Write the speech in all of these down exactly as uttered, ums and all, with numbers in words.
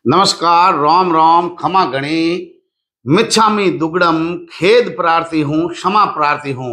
नमस्कार, राम राम, खमा गणी, मिच्छामी दुगड़म, खेद प्रार्थी हूँ, क्षमा प्रार्थी हूँ।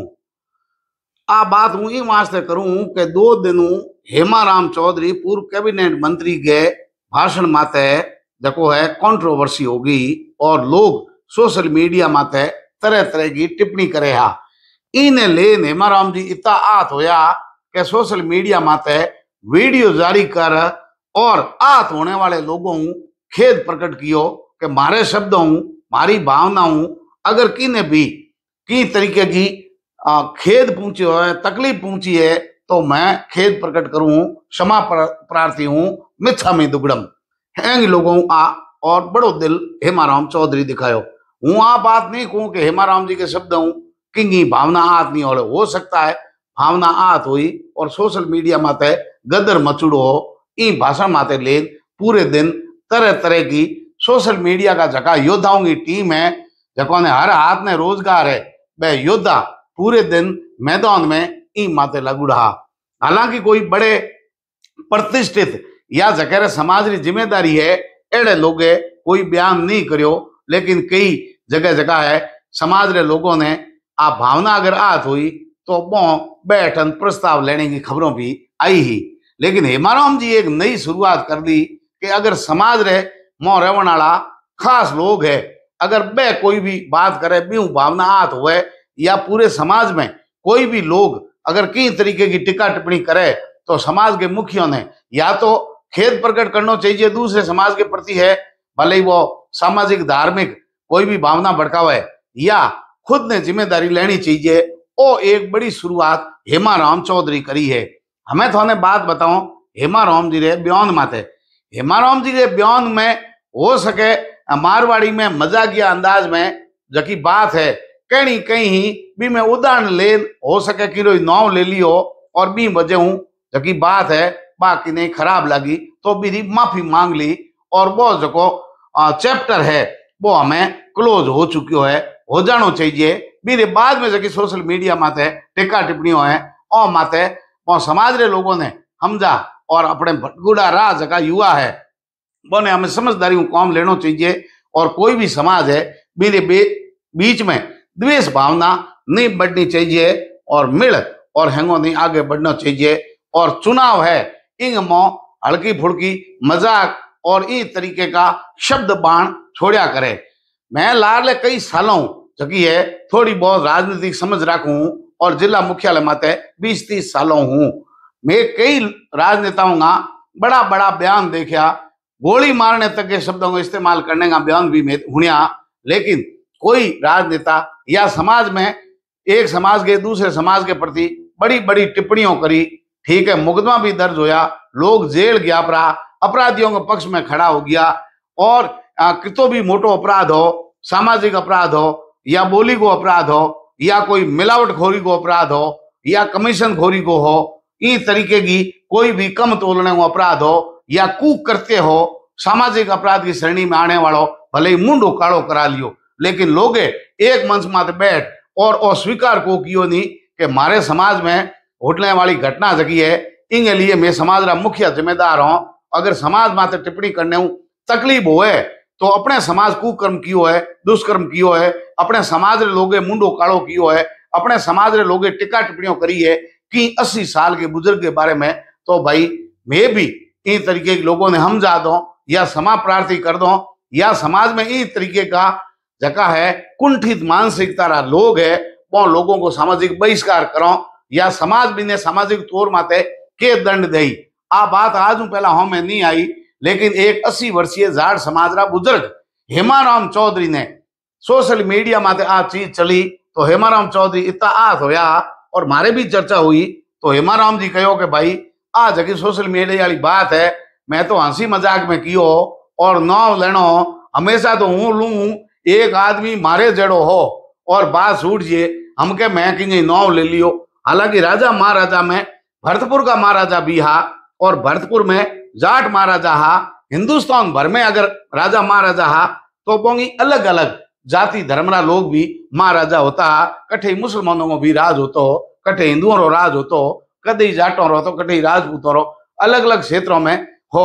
आ बात हूँ ई वास्ते करूँ कि दो दिनों हेमाराम चौधरी पूर्व कैबिनेट मंत्री के भाषण माते जको है कंट्रोवर्सी होगी और लोग सोशल मीडिया माते तरह तरह की टिप्पणी करे हा। इन्हें लेन हेमाराम जी इतना आत होया कि सोशल मीडिया माते वीडियो जारी कर और आत होने वाले लोगों खेद प्रकट कियो कि मारे शब्दों मारी भावनाओं अगर किने भी की तरीके की आ, खेद पहुंची है, तकलीफ पहुंची है तो मैं खेद प्रकट करूं, क्षमा प्रार्थी हूं, मिच्छा में दुगड़म हैंग लोगों आ और बड़ो दिल हेमाराम चौधरी दिखायो। हूँ आ बात नहीं कहूं कि हेमाराम जी के शब्दों किंगी भावना आत नहीं हो हो सकता है भावना आत हुई और सोशल मीडिया माते गदर मचुड़ो हो ई भाषण माते ले पूरे दिन तरह तरह की सोशल मीडिया का जका योद्धाओं की टीम है जको ने हर हाथ में रोजगार है वह योद्धा पूरे दिन मैदान में ई माते लगू रहा। हालांकि कोई बड़े प्रतिष्ठित या जकेरे समाज की जिम्मेदारी है एड़े लोग कोई बयान नहीं करियो, लेकिन कई जगह जगह है समाज रे लोगों ने आ भावना अगर आत हुई तो बो बैठन प्रस्ताव लेने की खबरों भी आई ही। लेकिन हेमाराम जी एक नई शुरुआत कर दी कि अगर समाज रे मोह रेवण वाला खास लोग है अगर बे कोई भी बात करे भी भावना आत हुए या पूरे समाज में कोई भी लोग अगर किसी तरीके की टिक्का टिप्पणी करे तो समाज के मुखियों ने या तो खेद प्रकट करना चाहिए दूसरे समाज के प्रति है, भले ही वो सामाजिक धार्मिक कोई भी भावना भड़कावे या खुद ने जिम्मेदारी लेनी चाहिए। वो एक बड़ी शुरुआत हेमाराम चौधरी करी है। हमें थोने बात बताओ हेमाराम जी रे बयान माते हेमाराम जी के बयान में हो सके मारवाड़ी में मजाकिया अंदाज में जकी बात है कहीं कहीं भी मैं उदाहरण ले हो सके कि नाव ले लियो और भी वजह हूं जकी बात है बाकी नहीं खराब लगी तो भी माफी मांग ली और वो जो चैप्टर है वो हमें क्लोज हो चुकी है हो जाना चाहिए। मेरे बाद में जकी सोशल मीडिया माते टिक्का टिप्पणियों है और माते वो समाज रे लोगों ने समझा और अपने भटगुड़ा राह जगह युवा है बोने हमें समझदारी काम लेना चाहिए और कोई भी समाज है मेरे बीच में द्वेष भावना नहीं बढ़नी चाहिए और मिल और हैंगो नहीं आगे बढ़ना चाहिए। और चुनाव है इंग मो हल्की फुड़की मजाक और इस तरीके का शब्द बाण छोड़ा करे। मैं लाल कई सालों जकी है थोड़ी बहुत राजनीतिक समझ रखूं और जिला मुख्यालय माते बीस तीस सालों हूं। मैं कई राजनेताओं का बड़ा बड़ा बयान देखा, गोली मारने तक के शब्दों को इस्तेमाल करने का बयान भी मैं हुनिया, लेकिन कोई राजनेता या समाज में एक समाज के दूसरे समाज के प्रति बड़ी बड़ी टिप्पणियों करी, ठीक है, मुकदमा भी दर्ज होया, लोग जेल गया पड़ा, अपराधियों के पक्ष में खड़ा हो गया और कितो भी मोटो अपराध हो, सामाजिक अपराध हो या बोली को अपराध हो या कोई मिलावटखोरी को अपराध हो या कमीशन खोरी को हो, इस तरीके की कोई भी कम तोलने को अपराध हो या कूक करते हो, सामाजिक अपराध की श्रेणी में आने वालों भले ही मुंडो काड़ो करा लियो, लेकिन लोग एक मंच माते बैठ और अस्वीकार को कियो नहीं कि मारे समाज में होटने वाली घटना जगी है इनके लिए मैं समाज का मुख्य जिम्मेदार हूं। अगर समाज माते टिप्पणी करने तकलीफ होए तो अपने समाज कुकर्म कियो है, दुष्कर्म कियो है, अपने समाज रे लोगे मुंडो काड़ो कियो है, अपने समाज रे लोगे टिक्का टिप्पणियों करी है कि अस्सी साल के बुजुर्ग के बारे में, तो भाई मैं भी इन तरीके के लोगों ने हम जा दो या क्षमा प्रार्थी कर दो या समाज में इस तरीके का जगह है कुंठित मानसिकता रा लोग है वो लोगों को सामाजिक बहिष्कार करो या समाज भी ने सामाजिक तौर माते के दंड दे। आ बात आज पहला हम में नहीं आई, लेकिन एक अस्सी वर्षीय जाट समाज रा बुजुर्ग हेमाराम चौधरी ने सोशल मीडिया माते आ चीज चली तो हेमाराम चौधरी इतना आत होया और मारे भी चर्चा हुई तो हेमाराम जी कहो कि भाई आ जगह सोशल मीडिया वाली बात है मैं तो हंसी मजाक में कियो और नाव लेनो हमेशा तो हूं लू एक आदमी मारे जड़ो हो और बात छूट जे हम के मैं कि नाव ले लियो। हालांकि राजा महाराजा में भरतपुर का महाराजा भी हा और भरतपुर में जाट महाराजा हा, हिंदुस्तान भर में अगर राजा महाराजा हा तो बोंगी अलग अलग जाति धर्मरा लोग भी महाराजा होता हा, कठे मुसलमानों को भी राज होतो हो, कठे हिंदुओं रो राज होतो हो, कदे जाटों रो तो कठे राजपूतों रो अलग अलग क्षेत्रों में हो।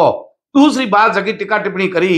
दूसरी बात जकी टिक्का टिप्पणी करी,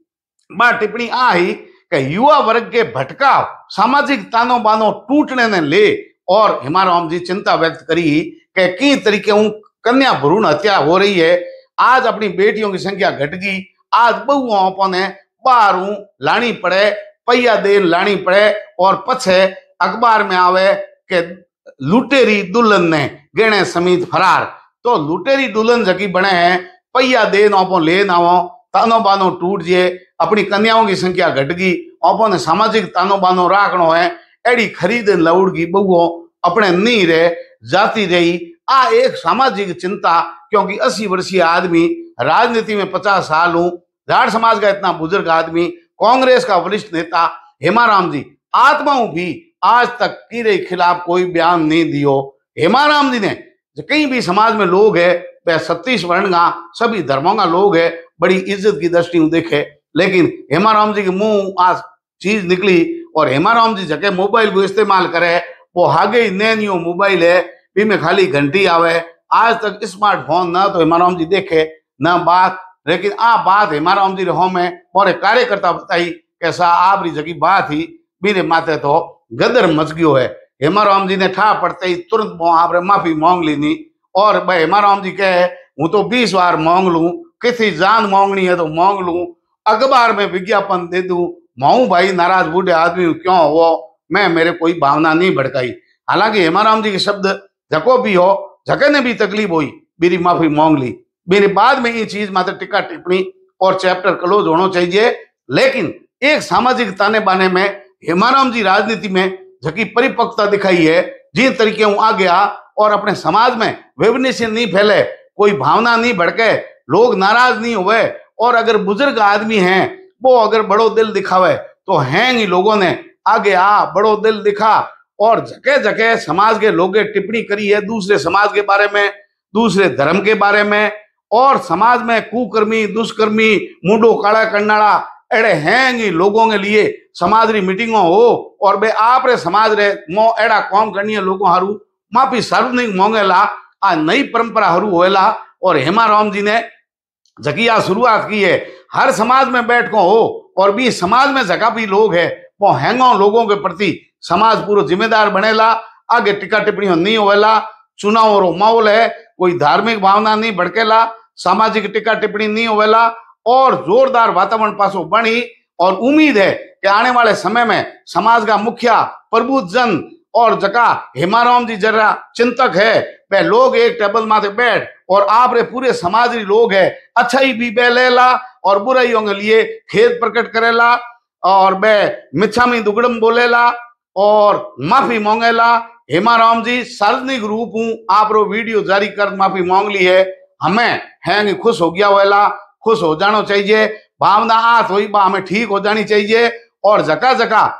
बा टिप्पणी आ ही कि युवा वर्ग के भटकाव, सामाजिक तानो बानो टूटने ने ले और हेमाराम जी चिंता व्यक्त करी कि किस तरीके हूं कन्या भ्रूण हत्या हो रही है। आज अपनी बेटियों की संख्या घट गई, आज बहुओं ने बारू लानी पड़े, पैया देन लानी पड़े और पछे अखबार में आवे कि लुटेरी दुल्हन ने गहने समेत फरार। तो लुटेरी दुल्हन जकी बने हैं, पैया देन ओपो लेन आवो, तानो बानो टूट जे, अपनी कन्याओं की संख्या घट गई, ओपो ने सामाजिक तानो बानो राखनो है, एडी खरीद लौड़गी बहुओं अपने नहीं रहे जाती रही। आ एक सामाजिक चिंता, क्योंकि अस्सी वर्षीय आदमी, राजनीति में पचास साल हूं, जाट समाज का इतना बुजुर्ग आदमी, कांग्रेस का वरिष्ठ नेता हेमाराम जी आत्माओं भी आज तक किरे खिलाफ कोई बयान नहीं दियो। हेमाराम जी ने कहीं भी समाज में लोग है, वह सत्तीस वर्ण का सभी धर्मों का लोग है, बड़ी इज्जत की दृष्टि देखे, लेकिन हेमाराम जी के मुंह आज चीज निकली और हेमाराम जी जगह मोबाइल को इस्तेमाल करे, वो हागे नैनियो मोबाइल है, भी में खाली घंटी आवे, आज तक स्मार्टफोन ना तो हेमाराम जी देखे ना बात। लेकिन आ बात हेमाराम जी रहो में और कार्यकर्ता बताई कैसा आपरी जगी बात ही मेरे माथे तो गदर मच गयो है। हेमाराम जी ने ठा पड़ते ही तुरंत आपने माफी मांग ली और भाई हेमाराम जी कहे हूं तो बीस बार मांग लू, किसी जान मांगनी है तो मांग लू, अखबार में विज्ञापन दे दू, माऊ भाई नाराज बूढ़े आदमी क्यों हो, मैं मेरे कोई भावना नहीं भड़काई। हालांकि हेमाराम जी के शब्द जको भी हो, जगह ने भी तकलीफ हुई, मेरी माफी मांग ली, मेरे बाद में ये चीज मात्र टिक्का टिप्पणी और चैप्टर क्लोज होना चाहिए। लेकिन एक सामाजिक ताने बाने में हेमाराम जी राजनीति में जकी परिपक्वता दिखाई है, जिन तरीके हूं आ गया और अपने समाज में वेवनेशन नहीं फैले, कोई भावना नहीं भड़के, लोग नाराज नहीं हुए, और अगर बुजुर्ग आदमी हैं वो अगर बड़ो दिल दिखावे तो हैं ही लोगों ने आगे आ बड़ो दिल दिखा और जगह जगह समाज के लोग टिप्पणी करी है दूसरे समाज के बारे में, दूसरे धर्म के बारे में, और समाज में कुकर्मी दुष्कर्मी मुंडो काला करनाड़ा एड़े हैं लोगों के लिए समाज री मीटिंगों हो और बे आप रे समाज रे मो एड़ा काम करनी है लोगों हरू माफी सार्वजनिक मोंगेला आ नई परंपरा हरू होएला। और हेमाराम जी ने जगिया शुरुआत की है, हर समाज में बैठ को हो और भी समाज में जगह भी लोग है वो हैंगो लोगों के प्रति समाज पूरा जिम्मेदार बनेला, आगे टिक्का टिप्पणी नहीं होएला, चुनाव रो माहौल है, कोई धार्मिक भावना नहीं भड़केला, सामाजिक टिक्का टिप्पणी नहीं होवेला और जोरदार वातावरण पासो बनी। और उम्मीद है कि आने वाले समय में समाज का मुखिया प्रबुद्ध जन और जका हेमाराम जी जरा चिंतक है, वह लोग एक टेबल माथे बैठ और आप रे पूरे समाज री लोग है अच्छाई भी बेलेला और बुराइयों के लिए खेद प्रकट करेला और वह मिच्छामी दुगड़म बोलेला और माफी मांगेला। हेमाराम जी सार्वजनिक रूप हूं आप रो वीडियो जारी कर माफी मांग ली है, हमें हैंग खुश हो गया वेला, खुश हो जाना चाहिए, भावना आत हुई बा हमें ठीक हो जानी चाहिए। और जगह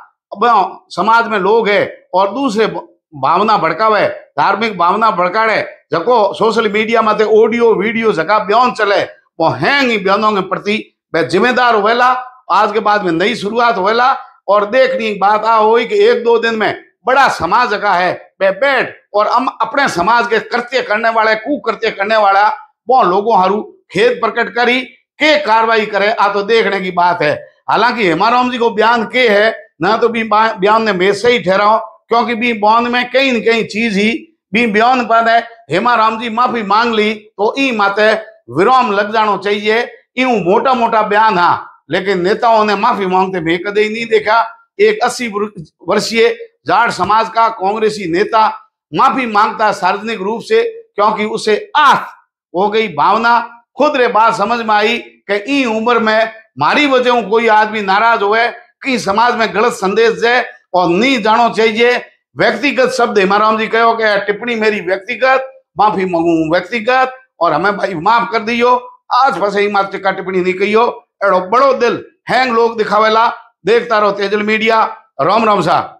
जगह समाज में लोग है और दूसरे भावना भड़कावे, धार्मिक भावना भड़काड़े, जको सोशल मीडिया में ऑडियो वीडियो जगह बयान चले वो हैंग ही बयानों के प्रति वह जिम्मेदार होवेला। आज के बाद में नई शुरुआत होवेला और देखनी बात आ हुई कि एक दो दिन में बड़ा समाज जगह है वह बैठ और हम अपने समाज के कृत्य करने वाले कुकृत्य करने वाला वो लोगों हरू खेद प्रकट करी के कार्रवाई करे, आ तो देखने की बात है। हालांकि हेमाराम जी को बयान के है ना तो भी बयान ने मैं सही ठहराओ, क्योंकि भी बयान में कहीं न कहीं चीज ही भी बयान पर है हेमाराम जी माफी मांग ली तो ई माते विराम लग जाना चाहिए। यूं मोटा मोटा बयान हा, लेकिन नेताओं ने माफी मांगते मैं कदे ही नहीं देखा। एक अस्सी वर्षीय जाट समाज का कांग्रेसी नेता माफी मांगता सार्वजनिक रूप से, क्योंकि उसे आस हो गई भावना, खुद रे बात समझ में आई कि ई उम्र में मारी वजह कोई आदमी नाराज होए कि समाज में गलत संदेश जाए और नहीं जानो चाहिए। व्यक्तिगत शब्द हेमाराम जी कहो कि टिप्पणी मेरी व्यक्तिगत, माफी मांगू व्यक्तिगत और हमें भाई माफ कर दियो, आज फसे ही मात्र टिक्का टिप्पणी नहीं कहियो, एड़ो बड़ो दिल हैंग लोग दिखावेला। देखता रहो तेजल मीडिया। राम राम साहब।